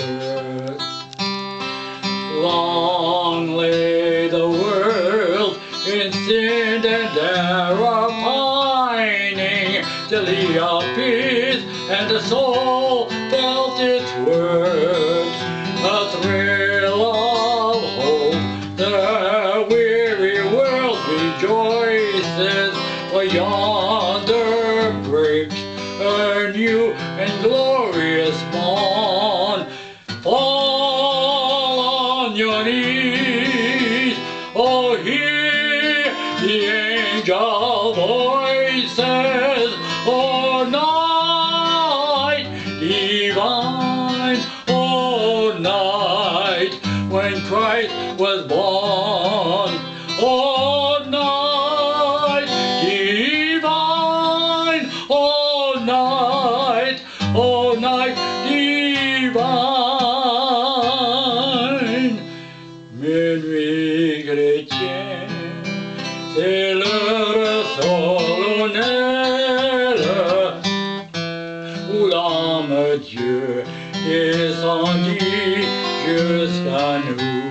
earth. Long lay the world in sin and error pining, till he appeared and the soul felt its worth. A thrill of hope, the weary world rejoices, for yonder breaks a new and glorious morn. Fall on your knees, oh hear the angel voices, oh night divine, oh night when Christ was born, oh night divine, oh night divine. Minuit chrétien, c'est l'heure solennelle où l'âme Dieu descendit jusqu'à nous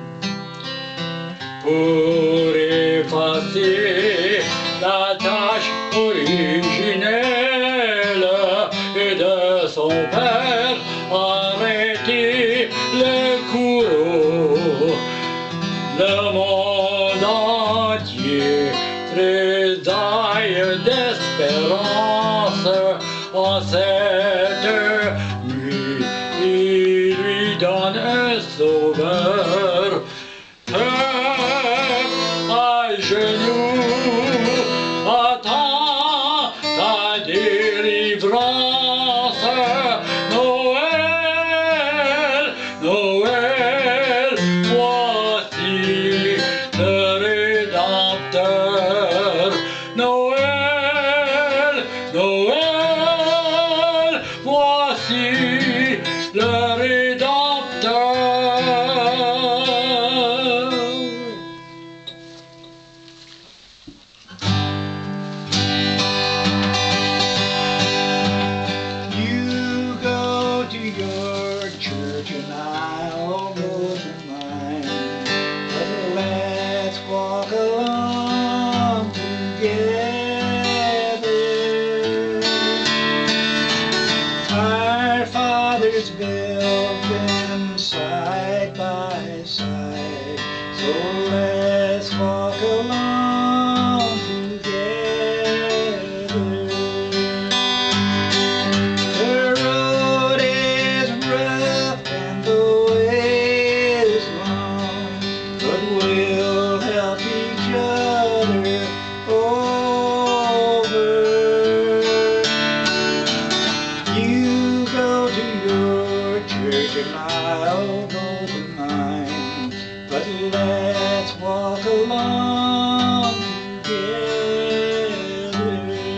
pour effacer la tâche originelle et de son Père arrêter le courroux. Le monde entier tressaille d'espérance en cette nuit. Il lui donne un sauveur. À genoux, attends ta délivrance. Noël, Noël, voici le Rédempteur. Noël, Noël, voici le Rédempteur. You go to your church and I'll go to mine, but let's walk along together. Our fathers built them side by side, so let's walk along together. The road is rough and the way is long, but we'll help each other over. You go to your church and I'll go to mine, but let's walk along together.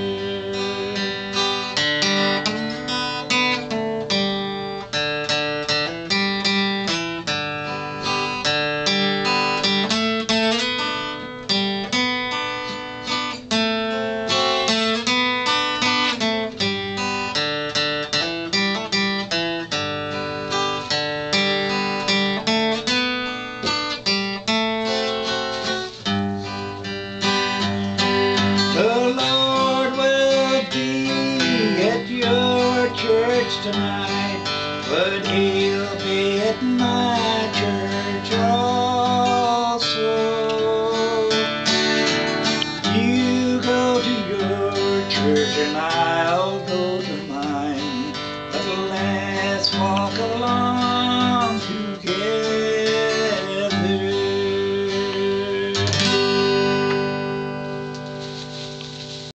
The Lord will be at your church tonight, but He'll be at my church also. You go to your church and I'll go to mine, but let's walk along